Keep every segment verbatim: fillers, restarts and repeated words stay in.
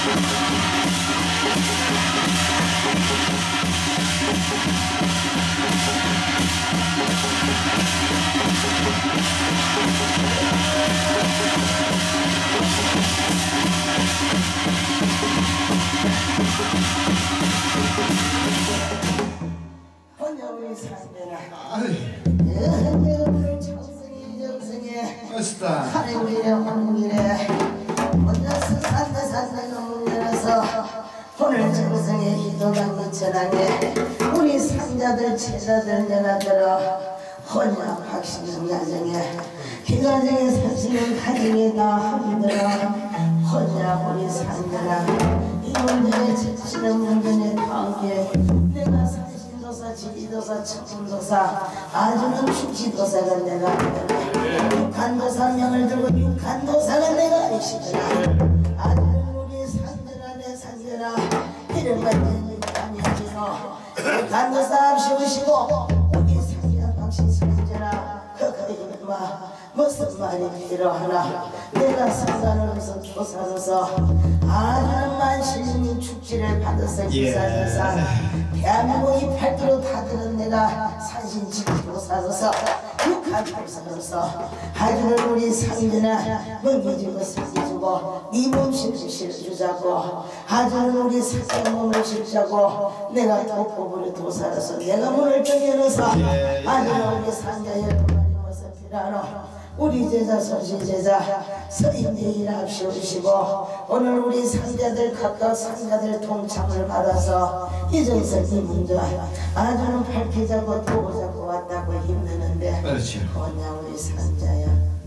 하늘 위에 홍길에 혼자서 산다 산다 너무 열어서 오늘 정성에 희도강이 전하게 우리 상자들 제자들 내가들어 혼자 박신영 야정에 희가정에 사시는 가정에 다 하기들어 혼자 우리 상자라 이 문제에 지치는 문제에 다음에 내가 산신도사 지리도사 천문도사 아주는 축지도사가 내가 육한도사 명을 들고 육한도사가 내가 아니시더라 아주는 우리 상자라 내 상자라 이런 것들 육한이지요 육한도사 앞시우시고 우리 상자 박신 상자라 그거 이놈아 무슨 말이 필요하나 내가 상관으로서 조사로서 아주는 만신님 축지를 받아서 기사조사 대한민국 이 팔도로 다드는 내가 산신지기 조사로서 육한조사로서 아주는 우리 상전아 먹이주고 살기주고 네 몸신을 실어주자고 아주는 우리 상전 몸을 실자고 내가 도포부를 도사로서 내가 문을 정해놓아서 아주는 우리 상자의 도마리 모습 필요하노 우리 제자 선신 제자 서인제일 앞시오시고 오늘 우리 상자들 각각 상자들 동참을 받아서 이정선 이 문제 아주는 밝히자고 도우자고 왔다고 힘드는데 뭐냐 우리 상자야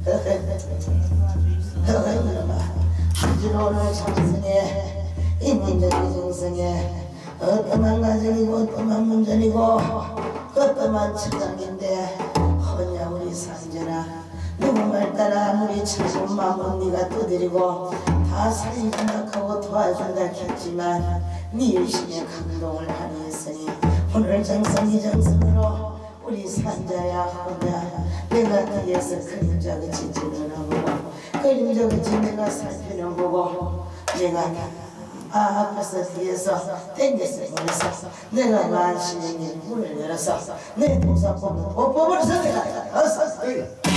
이놈아 아주는 오늘 정성에 이 문제의 정성에 어떠한 가정이고 어떠한 문제이고 어떠한 처장인데 뭐냐 우리 상자나 누구 말 따라 아무리 참고 마음은 네가 떠드리고 다 살려준다고 도와준다 했지만 네 열심에 감동을 하니 했으니 오늘 정성이 정성으로 우리 산자야 혼자 내가 뒤에서 그림자 그치 찔러보고 그림자 그치 내가 살펴는 보고 내가 아 앞에서 뒤에서 땡겼어 그래서 내가 만신의 문을 열어서 내 도사법을 뽀뽀를 선택하다 어서